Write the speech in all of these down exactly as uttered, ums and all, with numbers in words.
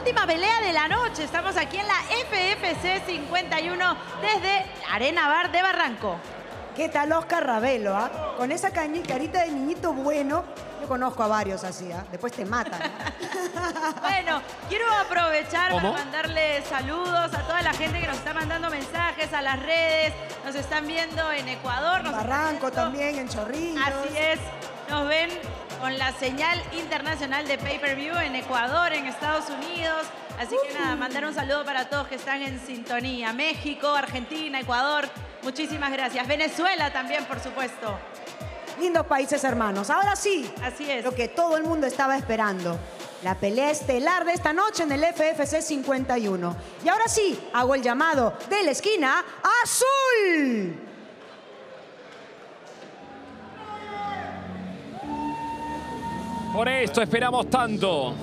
última pelea de la noche. Estamos aquí en la F F C cincuenta y uno desde Arena Bar de Barranco. ¿Qué tal Oscar Ravelo? ¿Ah? Con esa carita de niñito bueno, yo conozco a varios así, ¿ah? Después te matan. Bueno, quiero aprovechar ¿Cómo? para mandarle saludos a toda la gente que nos está mandando mensajes a las redes. Nos están viendo en Ecuador. En nos Barranco están viendo... también, en Chorrillos. Así es. Nos ven con la señal internacional de pay-per-view en Ecuador, en Estados Unidos. Así que nada, mandar un saludo para todos que están en sintonía. México, Argentina, Ecuador. Muchísimas gracias. Venezuela también, por supuesto. Lindos países hermanos. Ahora sí, Así es. lo que todo el mundo estaba esperando. La pelea estelar de esta noche en el F F C cincuenta y uno. Y ahora sí, hago el llamado de la esquina azul. Por esto esperamos tanto.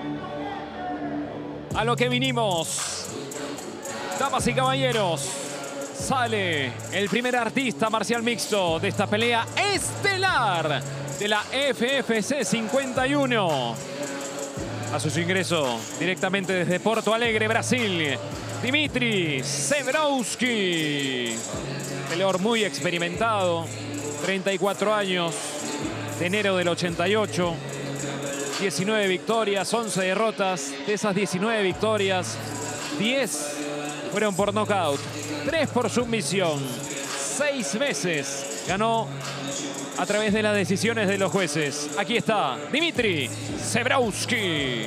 A lo que vinimos. Damas y caballeros, sale el primer artista marcial mixto de esta pelea estelar de la F F C cincuenta y uno. A sus ingresos directamente desde Porto Alegre, Brasil, Dimitri Zebrowski. Peleador muy experimentado, treinta y cuatro años, de enero del ochenta y ocho. diecinueve victorias, once derrotas. De esas diecinueve victorias, diez fueron por nocaut, tres por sumisión. Seis veces ganó a través de las decisiones de los jueces. Aquí está Dimitri Zebrowski.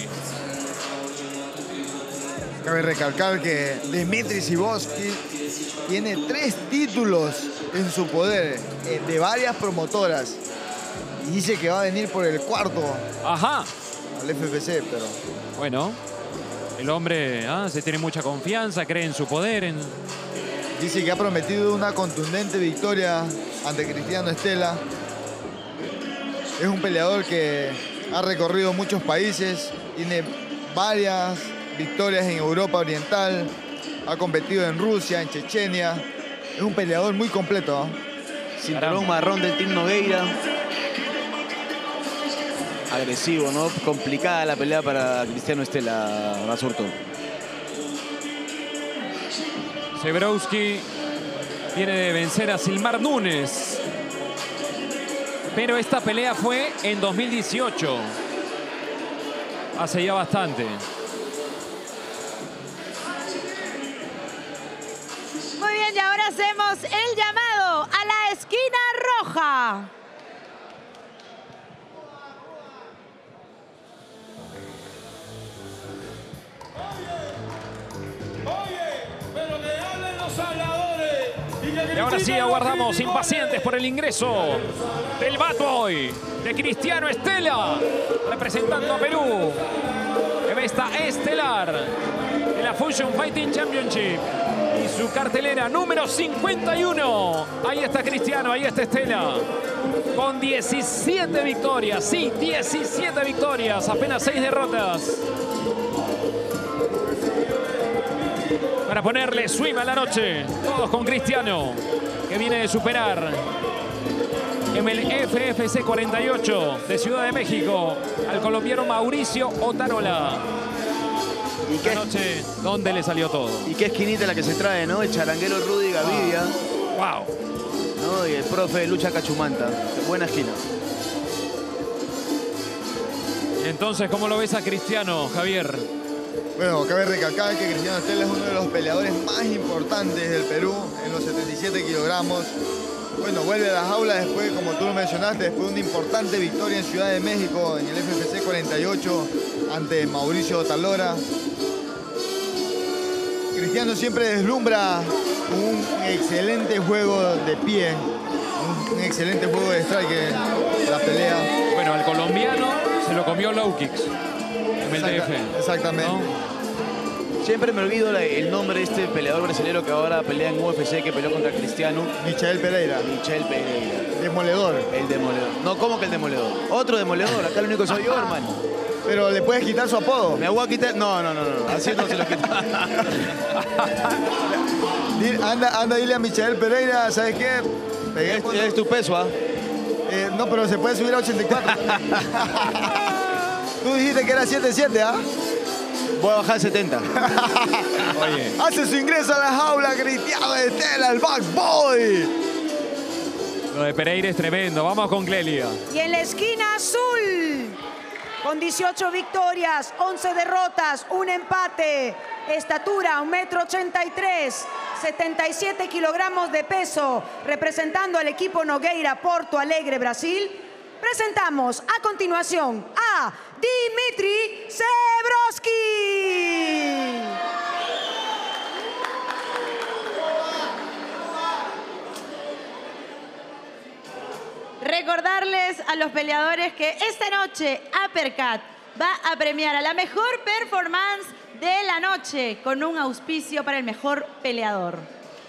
Cabe recalcar que Dimitri Zebrowski tiene tres títulos en su poder eh, de varias promotoras. Y dice que va a venir por el cuarto Ajá. al F F C, pero... Bueno, el hombre ah, se tiene mucha confianza, cree en su poder. En... Dice que ha prometido una contundente victoria ante Cristiano Estela. Es un peleador que ha recorrido muchos países, tiene varias victorias en Europa Oriental, ha competido en Rusia, en Chechenia. Es un peleador muy completo, ¿no? Cinturón marrón del Team Nogueira. Agresivo, ¿no? Complicada la pelea para Cristiano Estela, Basurto. Zebrowski viene de vencer a Silmar Núñez. Pero esta pelea fue en dos mil dieciocho. Hace ya bastante. Muy bien, y ahora hacemos el llamado a la esquina roja. Y ahora sí aguardamos impacientes por el ingreso del Bad Boy de Cristiano Estela, representando a Perú en esta estelar de la Fusion Fighting Championship y su cartelera número cincuenta y uno. Ahí está Cristiano, ahí está Estela, con diecisiete victorias, sí, diecisiete victorias, apenas seis derrotas. Para ponerle swing a la noche, todos con Cristiano, que viene de superar en el F F C cuarenta y ocho de Ciudad de México al colombiano Mauricio Otarola. ¿Y qué, noche donde le salió todo? y qué esquinita la que se trae, ¿no? El charanguero Rudy Gavidia. Wow. ¿No? Y el profe de Lucha Cachumanta. Buena esquina. Y entonces, ¿cómo lo ves a Cristiano, Javier? Bueno, cabe recalcar que Cristiano Estela es uno de los peleadores más importantes del Perú en los setenta y siete kilogramos. Bueno, vuelve a la jaula después, como tú lo mencionaste, después de una importante victoria en Ciudad de México en el F F C cuarenta y ocho ante Mauricio Otalora. Cristiano siempre deslumbra un excelente juego de pie, un, un excelente juego de strike en la pelea. Bueno, al colombiano se lo comió low kicks en el D F. Exactamente. ¿No? Siempre me olvido la- el nombre de este peleador brasileño que ahora pelea en U F C, que peleó contra Cristiano. Michael Pereira, Michel Pereira. demoledor. El demoledor. No, ¿cómo que el demoledor? Otro demoledor. Acá lo único que soy yo, hermano. Pero le puedes quitar su apodo. Me voy a quitar... No, no, no, no. Así no se lo quita. Di- Anda, anda, dile a Michael Pereira, ¿sabes qué? Pegué cuando- Es tu peso, ¿ah? Eh, no, pero se puede subir a ochenta y cuatro. Tú dijiste que era siete siete, ¿ah? Voy a bajar setenta. Oye. Hace su ingreso a la jaula Cristiano Estela, el Bad Boy. Lo de Pereira es tremendo. Vamos con Clelia. Y en la esquina azul, con dieciocho victorias, once derrotas, un empate, estatura un metro ochenta y tres, setenta y siete kilogramos de peso, representando al equipo Nogueira Porto Alegre, Brasil, presentamos a continuación a Dimitri Zebrowski. Recordarles a los peleadores que esta noche Uppercut va a premiar a la mejor performance de la noche con un auspicio para el mejor peleador.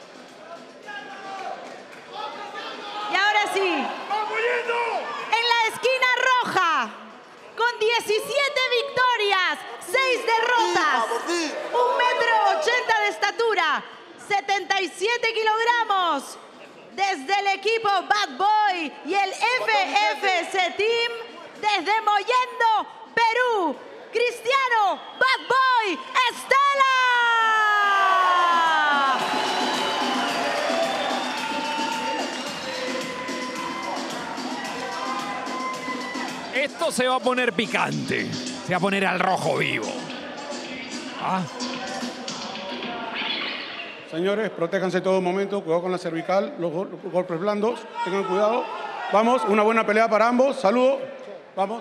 Y ahora sí, en la esquina roja, con diecisiete victorias, seis derrotas, un metro ochenta de estatura, setenta y siete kilogramos, desde el equipo Bad Boy y el F F C Team, desde Mollendo, Perú, Cristiano Bad Boy Estela. Esto se va a poner picante. Se va a poner al rojo vivo. Ah. Señores, protéjanse todo momento, cuidado con la cervical, los, gol los golpes blandos, tengan cuidado. Vamos, una buena pelea para ambos. Saludos. Vamos.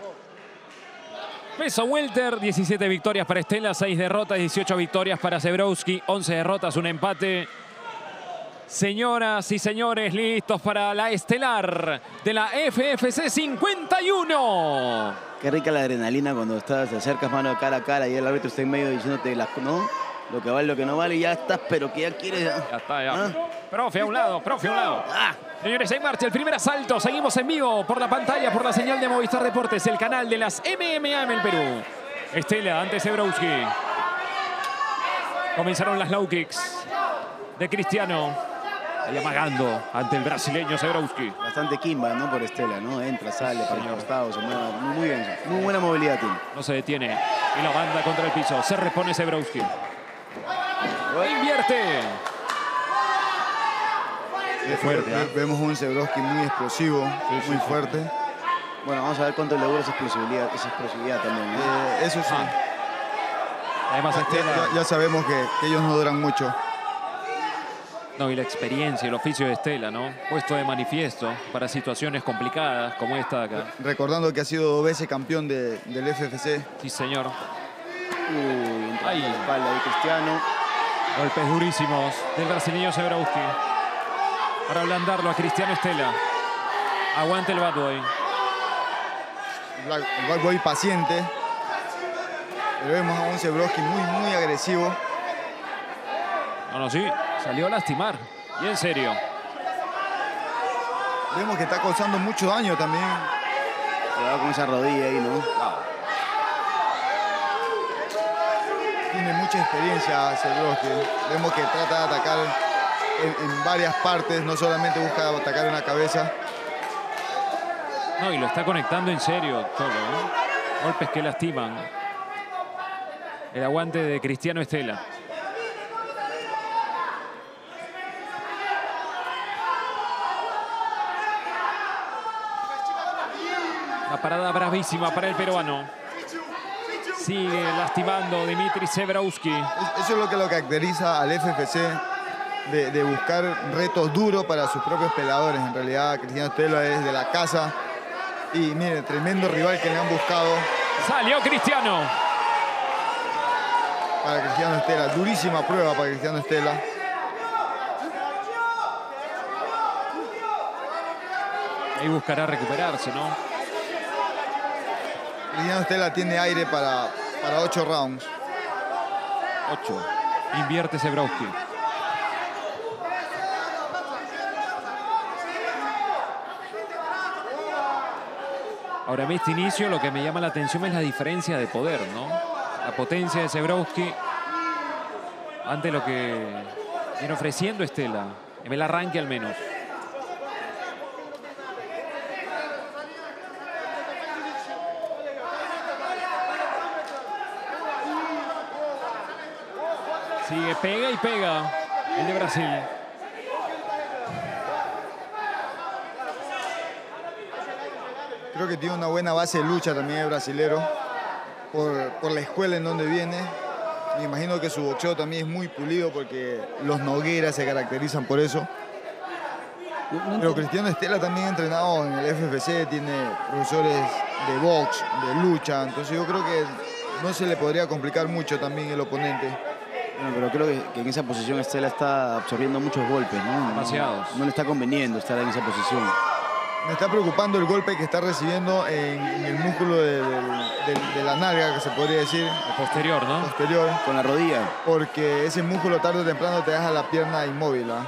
Peso welter, diecisiete victorias para Estela, seis derrotas, dieciocho victorias para Zebrowski, once derrotas, un empate. Señoras y señores, listos para la estelar de la F F C cincuenta y uno. Qué rica la adrenalina cuando estás, te acercas mano cara a cara y el árbitro está en medio diciéndote las, ¿no? Lo que vale, lo que no vale, y ya estás, pero que ya quieres. Ya está, ya. ¿Ah? Profe a un lado, profe a un lado. Ah. Señores, en marcha el primer asalto. Seguimos en vivo por la pantalla, por la señal de Movistar Deportes, el canal de las M M A en el Perú. Estela ante Zebrowski. Comenzaron las low kicks de Cristiano. Ahí amagando ante el brasileño Zebrowski. Bastante kimba, ¿no? Por Estela, ¿no? Entra, sale, para el costado, se mueve muy, muy bien. Muy buena movilidad tiene. No se detiene. Y la banda contra el piso. Se repone Zebrowski. Invierte. Es fuerte, ¿eh? Vemos un Zebrowski muy explosivo, sí, sí, muy sí. fuerte. Bueno, vamos a ver cuánto le dura esa explosividad, esa explosividad también, ¿no? Eh, eso sí. Ah. Además, Estela... ya, ya sabemos que, que ellos no duran mucho. No, y la experiencia, el oficio de Estela, ¿no? Puesto de manifiesto para situaciones complicadas como esta de acá. Recordando que ha sido dos veces campeón de, del F F C. Sí, señor. Uy, entra Ahí. la espalda de Cristiano. Golpes durísimos del brasileño Zebrowski. Para ablandarlo a Cristiano Estela. Aguante el Bad Boy. El Bad Boy paciente. Pero vemos a un Zebrowski muy, muy agresivo. No, no, sí. Salió a lastimar. Y en serio. Vemos que está causando mucho daño también. Cuidado con esa rodilla ahí, ¿no? Tiene mucha experiencia Zebrowski. Vemos que trata de atacar en, en varias partes. No solamente busca atacar en la cabeza. No, y lo está conectando en serio, Cholo, ¿no? Golpes que lastiman. El aguante de Cristiano Estela. Una parada bravísima para el peruano. Sigue lastimando Dimitri Zebrowski. Eso es lo que lo caracteriza al F F C, de, de buscar retos duros para sus propios peleadores. En realidad, Cristiano Estela es de la casa. Y mire, tremendo rival que le han buscado. Salió Cristiano. Para Cristiano Estela, durísima prueba para Cristiano Estela. Ahí buscará recuperarse, ¿no? Cristiano Estela tiene aire para, para ocho rounds. Ocho. Invierte Zebrowski. Ahora, en este inicio lo que me llama la atención es la diferencia de poder, ¿no? La potencia de Zebrowski ante lo que viene ofreciendo Estela. En el arranque al menos. Sigue, pega y pega el de Brasil. Creo que tiene una buena base de lucha también el brasilero, por, por la escuela en donde viene. Me imagino que su boxeo también es muy pulido porque los Nogueira se caracterizan por eso. Pero Cristiano Estela también ha entrenado en el F F C, tiene profesores de box, de lucha, entonces yo creo que no se le podría complicar mucho también el oponente. Bueno, pero creo que, que en esa posición Estela está absorbiendo muchos golpes, ¿no? Demasiados. No, no le está conveniendo estar en esa posición. Me está preocupando el golpe que está recibiendo en, en el músculo de, de, de, de la nalga, que se podría decir. El posterior, ¿no? Posterior. Con la rodilla. Porque ese músculo tarde o temprano te deja la pierna inmóvil. ¿eh?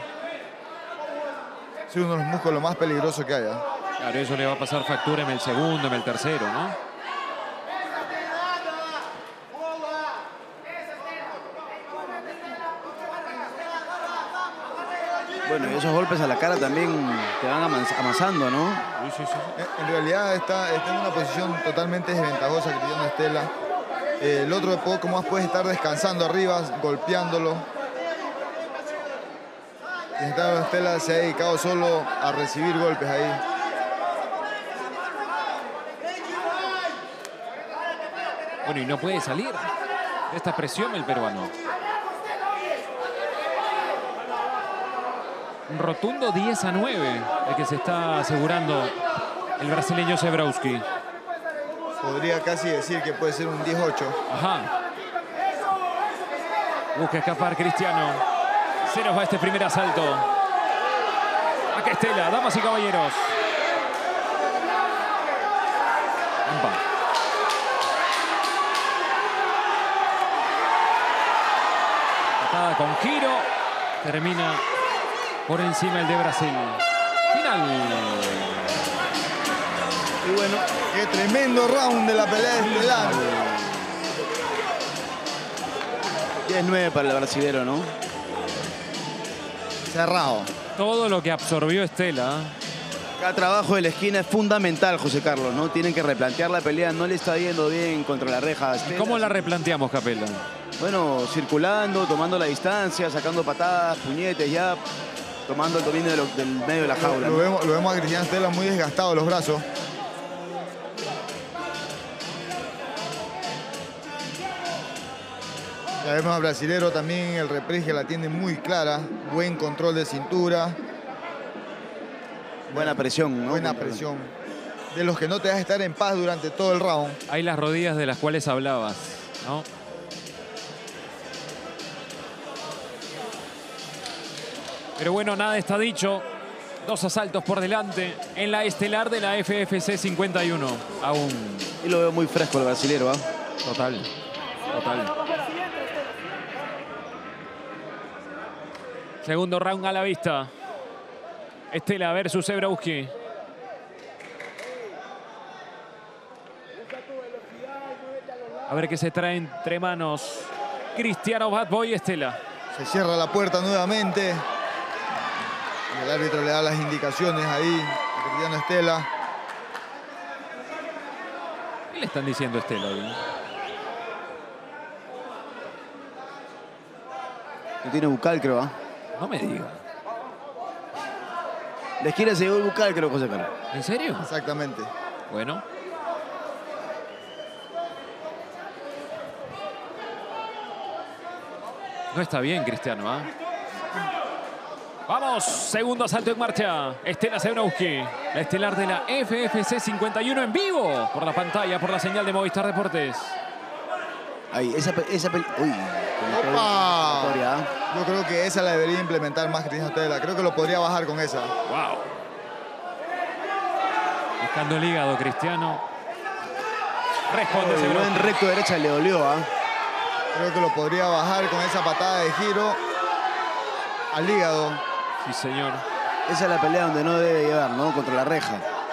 Es uno de los músculos más peligrosos que haya. Claro, eso le va a pasar factura en el segundo, en el tercero, ¿no? Bueno, y esos golpes a la cara también te van amasando, ¿no? Sí, sí, sí. En realidad está, está en una posición totalmente desventajosa Cristiano Estela. Eh, el otro poco más puede estar descansando arriba, golpeándolo. Cristiano Estela se ha dedicado solo a recibir golpes ahí. Bueno, y no puede salir de esta presión el peruano. Un rotundo diez a nueve el que se está asegurando el brasileño Zebrowski. Podría casi decir que puede ser un diez ocho. Ajá. Busca escapar Cristiano. Se nos va este primer asalto. Acá Estela, damas y caballeros. Ampa. Patada con giro. Termina por encima el de Brasil. Final. Y bueno, qué tremendo round de la pelea estelar. diez nueve para el brasilero, ¿no? Cerrado. Todo lo que absorbió Estela. Cada trabajo de la esquina es fundamental, José Carlos, ¿no? Tienen que replantear la pelea. No le está yendo bien contra la reja a Estela. ¿Cómo la replanteamos, Capela? Bueno, circulando, tomando la distancia, sacando patadas, puñetes, ya tomando el dominio de lo, del medio de la jaula. Lo, ¿no? lo, vemos, lo vemos a Cristiano Estela muy desgastado los brazos. Ya vemos al brasilero también, el reprise la tiene muy clara. Buen control de cintura. Buena presión, ¿no? Buena presión. De los que no te deja estar en paz durante todo el round. Hay las rodillas de las cuales hablabas, ¿no? Pero bueno, nada está dicho. Dos asaltos por delante en la estelar de la F F C cincuenta y uno. Aún. Y lo veo muy fresco el brasilero, ¿ah? ¿eh? Total. Total. Segundo round a la vista. Estela versus Zebrowski. A ver qué se trae entre manos Cristiano Bad Boy Estela. Se cierra la puerta nuevamente. El árbitro le da las indicaciones ahí a Cristiano Estela. ¿Qué le están diciendo a Estela hoy? No tiene bucal, creo, ¿ah? No me diga. La esquina se llevó el bucal, creo, José Carlos. ¿En serio? Exactamente. Bueno. No está bien, Cristiano, ¿ah? Vamos, segundo asalto en marcha. Estela Zebrowski, la estelar de la F F C cincuenta y uno en vivo por la pantalla, por la señal de Movistar Deportes. Ahí, esa, esa pel... Uy. ¡Opa! Yo creo que esa la debería implementar más Cristiano Estela. Creo que lo podría bajar con esa. Wow. Buscando el hígado, Cristiano. Responde El Zebrowski. buen recto derecha le dolió, ¿ah? Creo que lo podría bajar con esa patada de giro al hígado. Sí, señor. Esa es la pelea donde no debe llevar, ¿no? Contra la reja.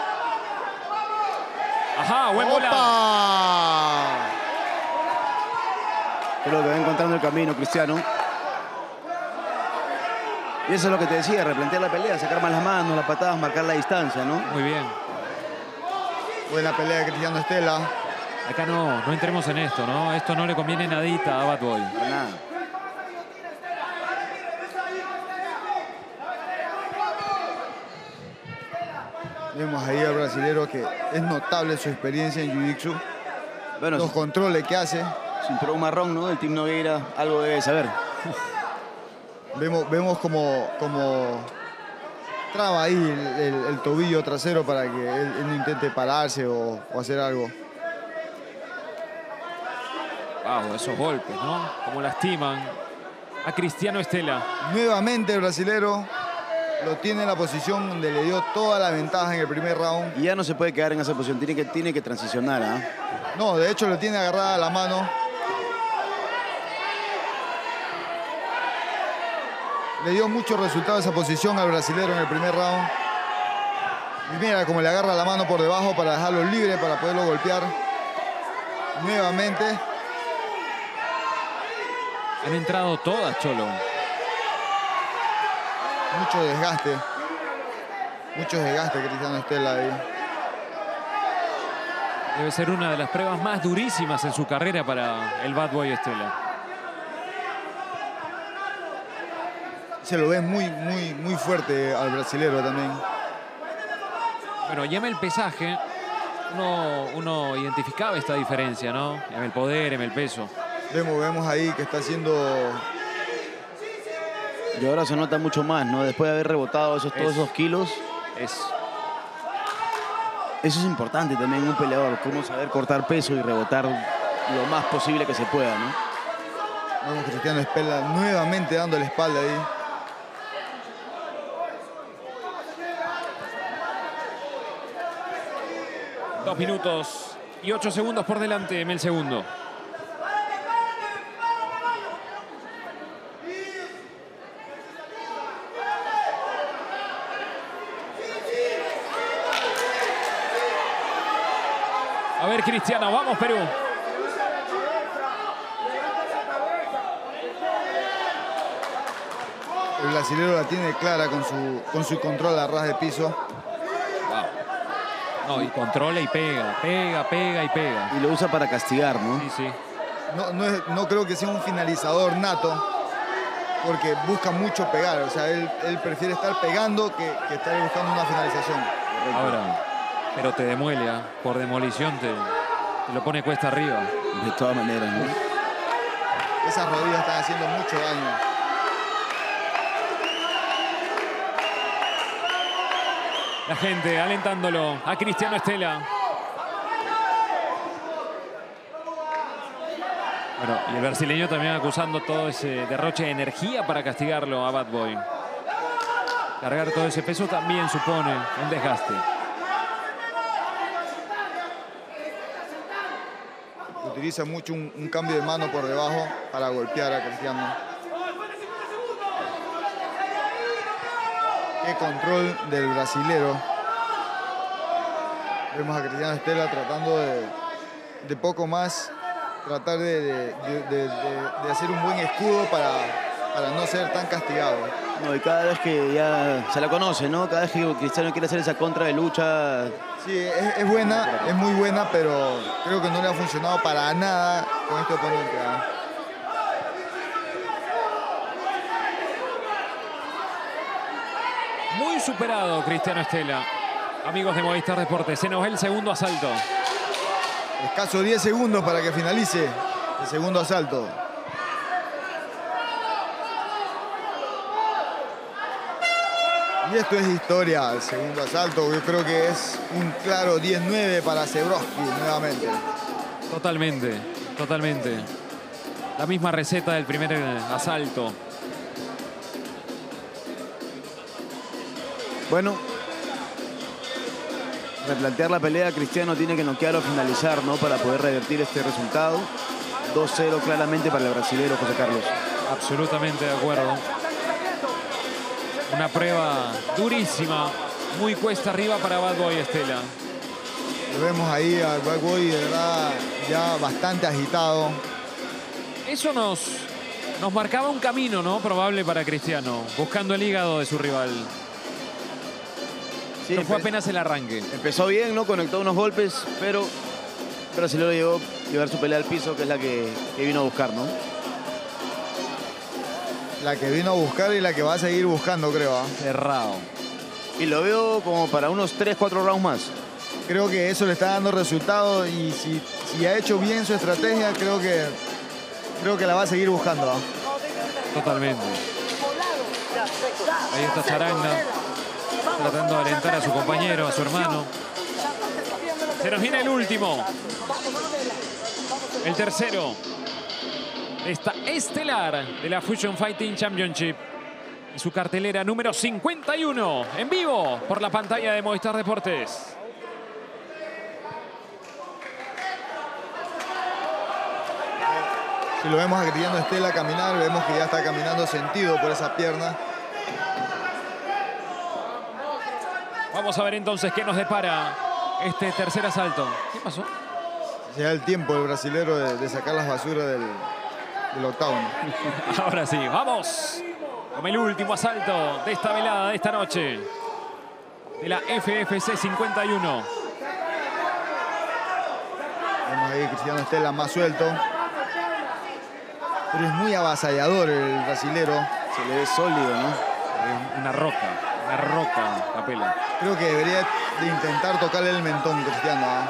Ajá, buen volado. ¡Opa! Creo que va encontrando el camino, Cristiano. Y eso es lo que te decía, replantear la pelea, sacar más las manos, las patadas, marcar la distancia, ¿no? Muy bien. Buena pelea de Cristiano Estela. Acá no, no entremos en esto, ¿no? Esto no le conviene nadita a Bad Boy. Para nada. Vemos ahí al brasilero que es notable su experiencia en Jiu-Jitsu. Bueno, Los controles que hace. cinturón marrón, ¿no? El Team Nogueira algo debe saber. Vemos, vemos como, como traba ahí el, el- el tobillo trasero para que él, él no intente pararse o, o hacer algo. Wow, esos golpes, ¿no? Como lastiman a Cristiano Estela. Nuevamente el brasilero lo tiene en la posición donde le dio toda la ventaja en el primer round. Y ya no se puede quedar en esa posición, tiene que, tiene que transicionar, ¿ah? No, de hecho lo tiene agarrada la mano. Le dio mucho resultado esa posición al brasilero en el primer round. Y mira cómo le agarra la mano por debajo para dejarlo libre, para poderlo golpear. Nuevamente. Han entrado todas, Cholo. Mucho desgaste. Mucho desgaste, Cristiano Estela ahí. Debe ser una de las pruebas más durísimas en su carrera para el Bad Boy Estela. Se lo ve muy, muy, muy fuerte al brasilero también. Bueno, ya en el pesaje uno, uno identificaba esta diferencia, ¿no? En el poder, en el peso. Vemos, vemos ahí que está haciendo... Y ahora se nota mucho más, ¿no? Después de haber rebotado esos, todos Es- esos kilos. Es Eso es importante también en un peleador, cómo saber cortar peso y rebotar lo más posible que se pueda, ¿no? Vemos a Cristiano Estela nuevamente dando la espalda ahí. dos minutos y ocho segundos por delante en el segundo. A ver, Cristiano, vamos, Perú. El brasilero la tiene clara con su, con su control a ras de piso. No, y controla y pega, pega, pega y pega. Y lo usa para castigar, ¿no? Sí, sí. No, no, es- no creo que sea un finalizador nato, porque busca mucho pegar. O sea, él, él prefiere estar pegando que, que estar buscando una finalización. Ahora, pero te demuele, ¿ah? Por demolición te, te lo pone cuesta arriba. De todas maneras, ¿no? Esas rodillas están haciendo mucho daño. La gente alentándolo a Cristiano Estela. Bueno, y el brasileño también acusando todo ese derroche de energía para castigarlo a Bad Boy. Cargar todo ese peso también supone un desgaste. Utiliza mucho un, un cambio de mano por debajo para golpear a Cristiano. Qué control del brasilero. Vemos a Cristiano Estela tratando de, de poco más, tratar de, de- de- de- de- de hacer un buen escudo para, para no ser tan castigado. No, y cada vez que ya se la conoce, ¿no? Cada vez que Cristiano quiere hacer esa contra de lucha, Sí, es, es buena, es muy buena, pero creo que no le ha funcionado para nada con este oponente. ¿ah? Muy superado Cristiano Estela. Amigos de Movistar Deportes, se nos va el segundo asalto. Escaso diez segundos para que finalice el segundo asalto. Y esto es historia, el segundo asalto. Yo creo que es un claro diez nueve para Zebrowski nuevamente. Totalmente, totalmente. La misma receta del primer eh, asalto. bueno, replantear la pelea, Cristiano tiene que noquear o finalizar, ¿no? Para poder revertir este resultado. dos cero claramente para el brasilero José Carlos. Absolutamente de acuerdo. Una prueba durísima, muy cuesta arriba para Bad Boy Estela. Lo vemos ahí al Bad Boy, de verdad, ya bastante agitado. Eso nos, nos marcaba un camino, ¿no? Probable para Cristiano, buscando el hígado de su rival. Sí, No fue empe- apenas el arranque. Empezó bien, ¿no? Conectó unos golpes, pero el brasileño llegó a llevar su pelea al piso, que es la que, que vino a buscar, ¿no? La que vino a buscar y la que va a seguir buscando, creo. ¿ah? Cerrado. Y lo veo como para unos tres, cuatro rounds más. Creo que eso le está dando resultado y si, si ha hecho bien su estrategia, creo que, creo que la va a seguir buscando. ¿eh? Totalmente. Ahí está Charanga, tratando de alentar a su compañero, a su hermano. Se nos viene el último. El tercero. Esta estelar de la Fusion Fighting Championship. Y su cartelera número cincuenta y uno. En vivo por la pantalla de Movistar Deportes. Si lo vemos a Cristiano Estela caminar, vemos que ya está caminando sentido por esa pierna. Vamos a ver entonces qué nos depara este tercer asalto. ¿Qué pasó? Se da el tiempo el brasilero de, de sacar las basuras del, del octágono. Ahora sí, vamos con el último asalto de esta velada, de esta noche. De la F F C cincuenta y uno. Vemos ahí a Cristiano Estela más suelto. Pero es muy avasallador el brasilero. Se le ve sólido, ¿no? Es una roca, una roca, Capela. Creo que debería de intentar tocarle el mentón, Cristiano. ¿eh?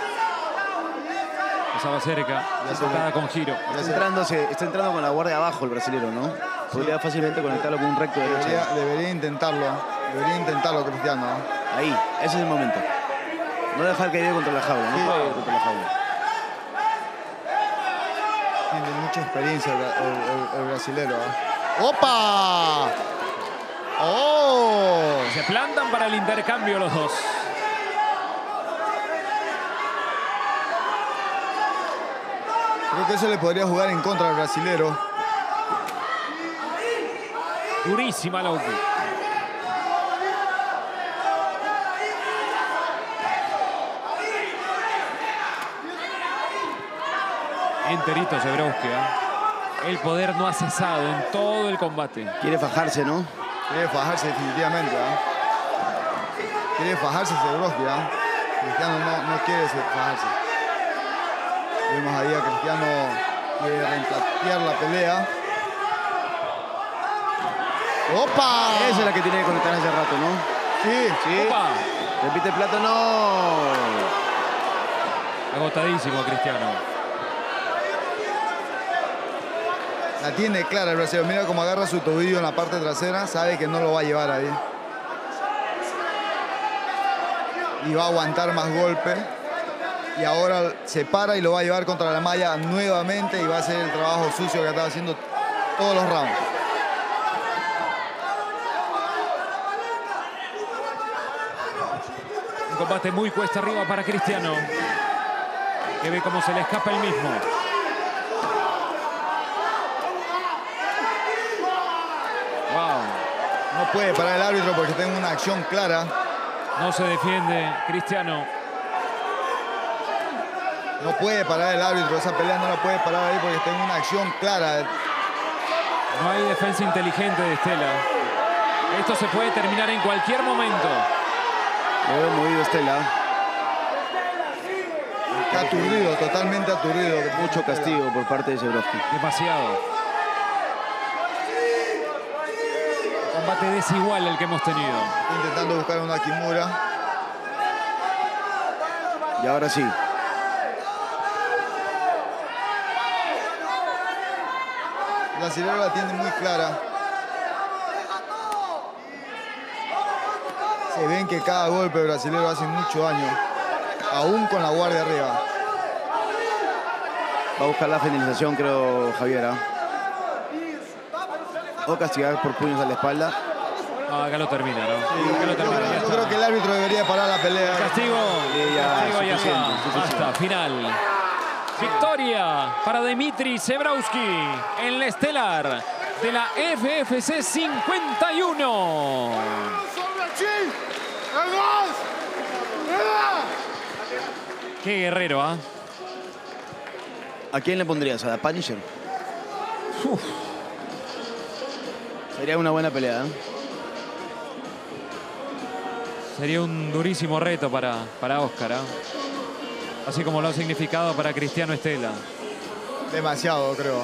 Estaba cerca, Ya se tocada ve. con giro. Está entrando, se- está entrando con la guardia abajo el brasilero, ¿no? Podría fácilmente conectarlo con un recto derecho. Debería, debería intentarlo. Debería intentarlo, Cristiano. ¿eh? Ahí, ese es el momento. No dejar que llegue contra la jaula, no Sí. puede ir contra la jaula. Tiene mucha experiencia el, bra- el- el- el brasilero. ¿eh? ¡Opa! ¡Oh! Se plantan para el intercambio los dos. Creo que eso le podría jugar en contra al brasilero. Durísima la U P. Enterito Zebrowski, ¿eh? El poder no ha cesado en todo el combate. Quiere fajarse, ¿no? Quiere fajarse definitivamente. ¿eh? Quiere fajarse Zebrowski. ¿eh? Cristiano no, no quiere fajarse. Vemos ahí a Cristiano quiere reemplatear la pelea. ¡Opa! Esa es la que tiene que conectar hace rato, ¿no? Sí, Sí. Opa. Repite el plato, no. Agotadísimo Cristiano. la tiene clara el brasileño. Mira cómo agarra su tobillo en la parte trasera. Sabe que no lo va a llevar ahí. Y va a aguantar más golpe. Y ahora se para y lo va a llevar contra la malla nuevamente. Y va a hacer el trabajo sucio que estaba haciendo todos los rounds. Un combate muy cuesta arriba para Cristiano, que ve cómo se le escapa el mismo. Wow. No puede parar el árbitro porque tengo una acción clara. No se defiende Cristiano. No puede parar el árbitro. Esa pelea no la puede parar ahí porque tengo una acción clara. No hay defensa inteligente de Estela. Esto se puede terminar en cualquier momento. Lo veo movido Estela. Está aturdido, totalmente aturdido. Mucho castigo por parte de Zebrowski. Demasiado. Combate desigual el que hemos tenido. Está intentando buscar una Kimura. Y ahora sí. La brasileño la tiene muy clara. Se ven que cada golpe brasileño hace mucho daño. Aún con la guardia arriba. Va a buscar la finalización, creo, Javier. ¿ah? O castigar por puños a la espalda. Ah, acá lo termina, ¿no? Yo, Acá lo termina, creo- ya yo está. creo que el árbitro debería parar la pelea. Castigo. Sí, ya, Castigo, ya suficiente, está. suficiente. Basta, final. Victoria para Dmitry Zebrowski en la estelar de la F F C cincuenta y uno. Qué guerrero, ¿ah? ¿A quién le pondrías? ¿A la Punisher? Sería una buena pelea. ¿eh? Sería un durísimo reto para, para Oscar, ¿ah? Así como lo ha significado para Cristiano Estela. Demasiado, creo.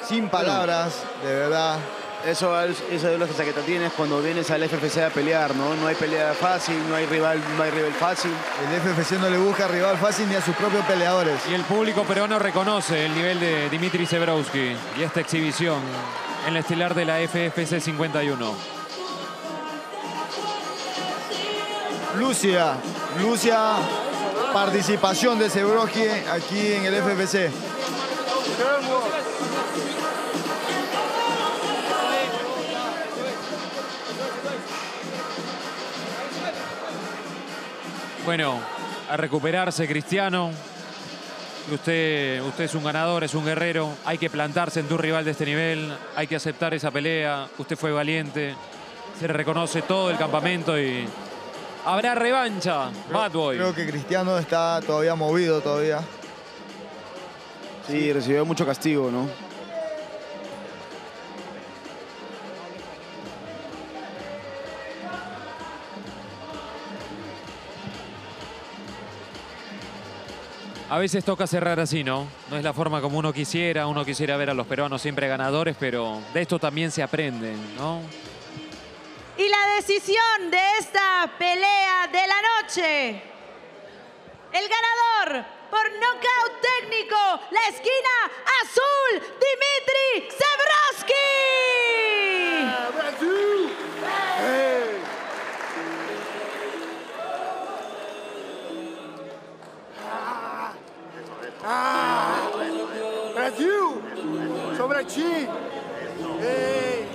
sin palabras, de verdad. Eso, eso es lo que tienes cuando vienes al F F C a pelear, ¿no? No hay pelea fácil, no hay rival, no hay rival fácil. El F F C no le busca rival fácil ni a sus propios peleadores. Y el público peruano reconoce el nivel de Dimitri Zebrowski y esta exhibición en la estelar de la F F C cincuenta y uno. Lucia, Lucia, participación de Zebrowski aquí en el F F C. Bueno, a recuperarse, Cristiano. Usted, usted es un ganador, es un guerrero. Hay que plantarse en tu rival de este nivel. Hay que aceptar esa pelea. Usted fue valiente. Se le reconoce todo el campamento y habrá revancha. Bad Boy. Creo que Cristiano está todavía movido todavía. Sí, recibió mucho castigo, ¿no? A veces toca cerrar así, ¿no? No es la forma como uno quisiera. Uno quisiera ver a los peruanos siempre ganadores, pero de esto también se aprende, ¿no? Y la decisión de esta pelea de la noche. El ganador por nocaut técnico, la esquina azul, Dimitri Zebrowski. Ah, Brasil! Sobre ti! Ei!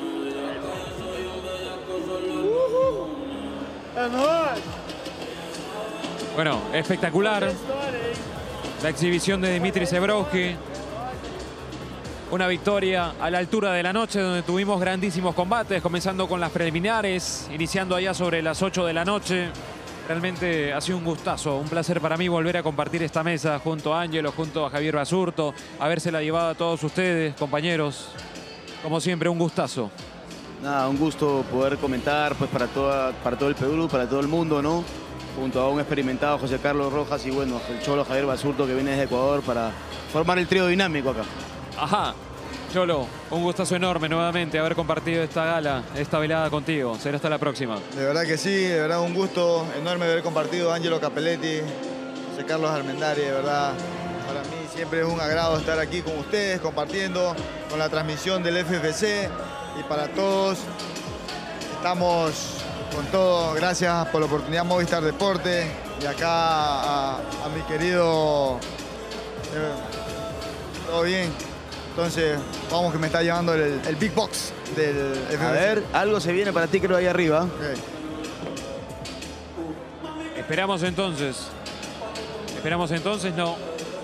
Uhul! É nóis! Bueno, espectacular la exhibición de Dimitri Zebrowski. Una victoria a la altura de la noche donde tuvimos grandísimos combates, comenzando con las preliminares, iniciando allá sobre las ocho de la noche. Realmente ha sido un gustazo, un placer para mí volver a compartir esta mesa junto a Ángelo, junto a Javier Basurto, habérsela llevado a todos ustedes, compañeros. Como siempre, un gustazo. Nada, un gusto poder comentar pues para, toda, para todo el Perú, para todo el mundo, ¿no? Junto a un experimentado José Carlos Rojas y bueno, el cholo Javier Basurto que viene desde Ecuador para formar el trío dinámico acá. Ajá. Cholo, un gustazo enorme nuevamente haber compartido esta gala, esta velada contigo. Será hasta la próxima. De verdad que sí, de verdad un gusto enorme haber compartido a Ángelo Capelletti, José Carlos Armendari, de verdad. Para mí siempre es un agrado estar aquí con ustedes, compartiendo con la transmisión del F F C. Y para todos, estamos con todo. Gracias por la oportunidad Movistar Deporte. Y acá a, a mi querido... Eh, ¿todo bien? Entonces, vamos que me está llevando el, el Big Box del F F C. A ver, algo se viene para ti creo ahí arriba. Okay. Esperamos entonces. Esperamos entonces, no.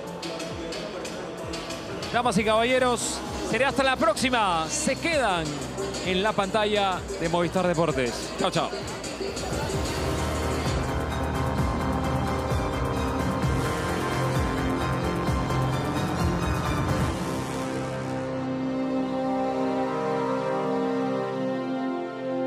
Damas y caballeros, será hasta la próxima. Se quedan en la pantalla de Movistar Deportes. Chao, chao.